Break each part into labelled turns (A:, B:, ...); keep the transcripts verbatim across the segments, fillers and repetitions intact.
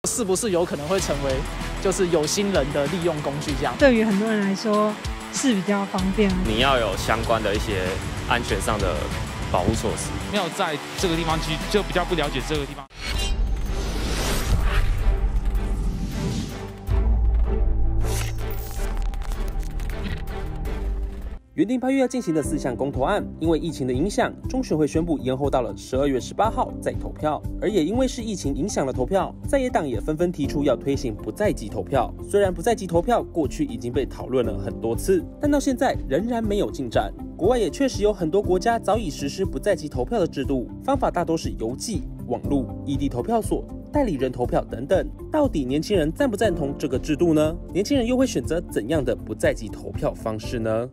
A: 是不是有可能会成为就是有心人的利用工具这样？
B: 对于很多人来说是比较方便。
C: 你要有相关的一些安全上的保护措施。
D: 没有在这个地方，其实就比较不了解这个地方。
E: 原定八月要进行的四项公投案，因为疫情的影响，中选会宣布延后到了十二月十八号再投票。而也因为是疫情影响了投票，在野党也纷纷提出要推行不在籍投票。虽然不在籍投票过去已经被讨论了很多次，但到现在仍然没有进展。国外也确实有很多国家早已实施不在籍投票的制度，方法大都是邮寄、网络、异地投票所、代理人投票等等。到底年轻人赞不赞同这个制度呢？年轻人又会选择怎样的不在籍投票方式呢？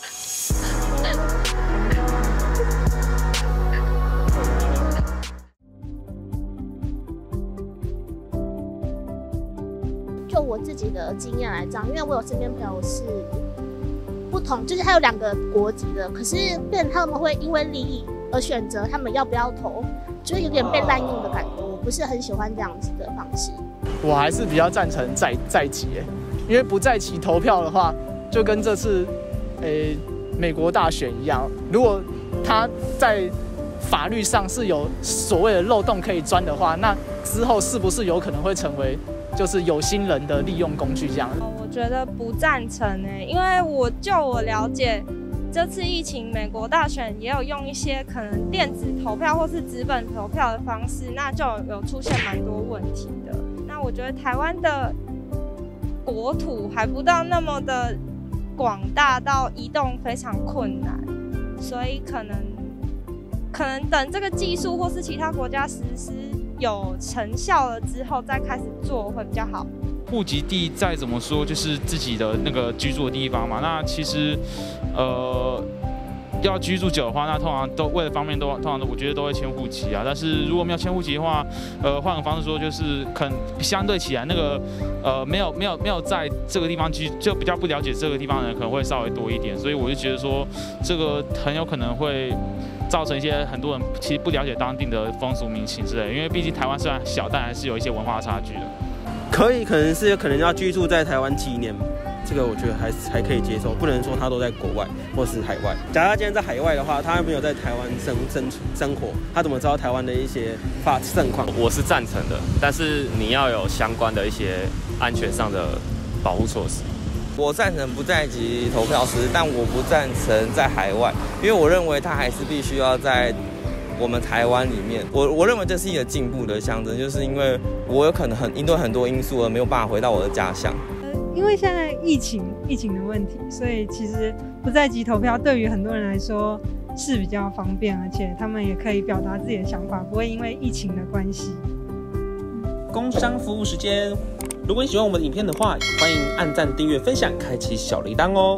F: 就我自己的经验来讲，因为我有身边朋友是不同，就是他有两个国籍的，可是变他们会因为利益而选择他们要不要投，就是有点被滥用的感觉。我不是很喜欢这样子的方式。
A: 我还是比较赞成在在籍，因为不在籍投票的话，就跟这次诶、美国大选一样，如果他在法律上是有所谓的漏洞可以钻的话，那之后是不是有可能会成为就是有心人的利用工具这样？
G: 我觉得不赞成诶，因为我就我了解，这次疫情美国大选也有用一些可能电子投票或是纸本投票的方式，那就有出现蛮多问题的。那我觉得台湾的国土还不到那么的广大到移动非常困难，所以可能可能等这个技术或是其他国家实施有成效了之后再开始做会比较好。
D: 户籍地再怎么说就是自己的那个居住的地方嘛，那其实呃要居住久的话，那通常都为了方便都通常都我觉得都会迁户籍啊。但是如果没有迁户籍的话，呃换个方式说，就是可能相对起来那个呃没有没有没有在这个地方居就比较不了解这个地方的人可能会稍微多一点，所以我就觉得说这个很有可能会造成一些很多人其实不了解当地的风俗民情之类的，因为毕竟台湾虽然小，但还是有一些文化差距的。
E: 可以，可能是可能要居住在台湾几年，这个我觉得还还可以接受，不能说他都在国外或是海外。假如他今天在海外的话，他没有在台湾生生生活，他怎么知道台湾的一些法盛况？
C: 我是赞成的，但是你要有相关的一些安全上的保护措施。
H: 我赞成不在籍投票时，但我不赞成在海外，因为我认为它还是必须要在我们台湾里面。我我认为这是一个进步的象征，就是因为我有可能很因为很多因素而没有办法回到我的家乡。
B: 因为现在疫情疫情的问题，所以其实不在籍投票对于很多人来说是比较方便，而且他们也可以表达自己的想法，不会因为疫情的关系。
E: 工商服务时间，如果你喜欢我们的影片的话，欢迎按赞、订阅、分享、开启小铃铛哦。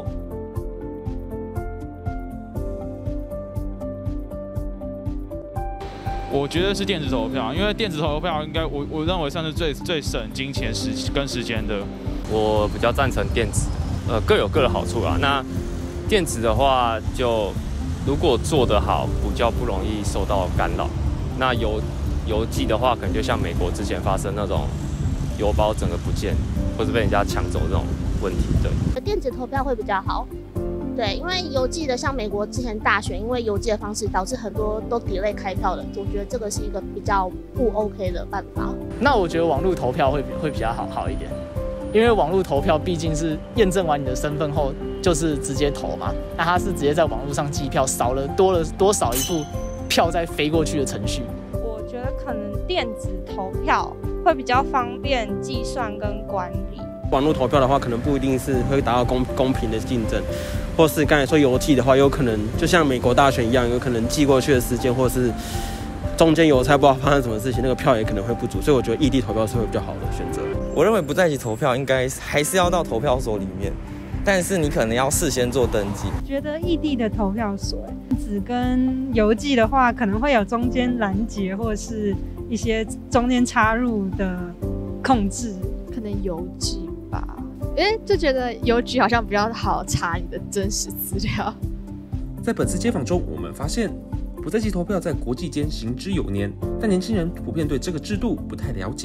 D: 我觉得是电子投票，因为电子投票应该我我认为算是最最省金钱时跟时间的。
C: 我比较赞成电子，呃，各有各的好处啦。那电子的话，就如果做得好，比较不容易受到干扰。那邮邮寄的话，可能就像美国之前发生那种邮包整个不见，或是被人家抢走这种问题。对，
F: 电子投票会比较好。对，因为邮寄的，像美国之前大选，因为邮寄的方式导致很多都 delay 开票的，我觉得这个是一个比较不 OK 的办法。
A: 那我觉得网络投票会会比较好好一点，因为网络投票毕竟是验证完你的身份后就是直接投嘛，那它是直接在网络上计票，少了多了多少一步票再飞过去的程序。
G: 我觉得可能电子投票会比较方便计算跟管理。
E: 网络投票的话，可能不一定是会达到公公平的竞争，或是刚才说邮寄的话，有可能就像美国大选一样，有可能寄过去的时间，或是中间邮差不知道发生什么事情，那个票也可能会不足，所以我觉得异地投票是会比较好的选择。
H: 我认为不在籍投票应该还是要到投票所里面，但是你可能要事先做登记。
B: 觉得异地的投票所，纸跟邮寄的话，可能会有中间拦截或者是一些中间插入的控制，
I: 可能邮寄。因为就觉得邮局好像比较好查你的真实资料。
E: 在本次街访中，我们发现不在籍投票在国际间行之有年，但年轻人普遍对这个制度不太了解。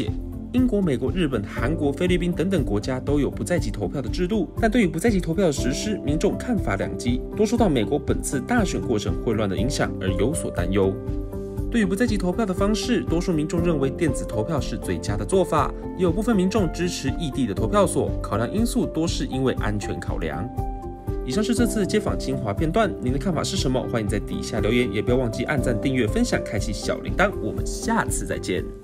E: 英国、美国、日本、韩国、菲律宾等等国家都有不在籍投票的制度，但对于不在籍投票的实施，民众看法两极，多受到美国本次大选过程混乱的影响而有所担忧。对于不在籍投票的方式，多数民众认为电子投票是最佳的做法，也有部分民众支持异地的投票所，考量因素多是因为安全考量。以上是这次街访精华片段，您的看法是什么？欢迎在底下留言，也不要忘记按赞、订阅、分享、开启小铃铛。我们下次再见。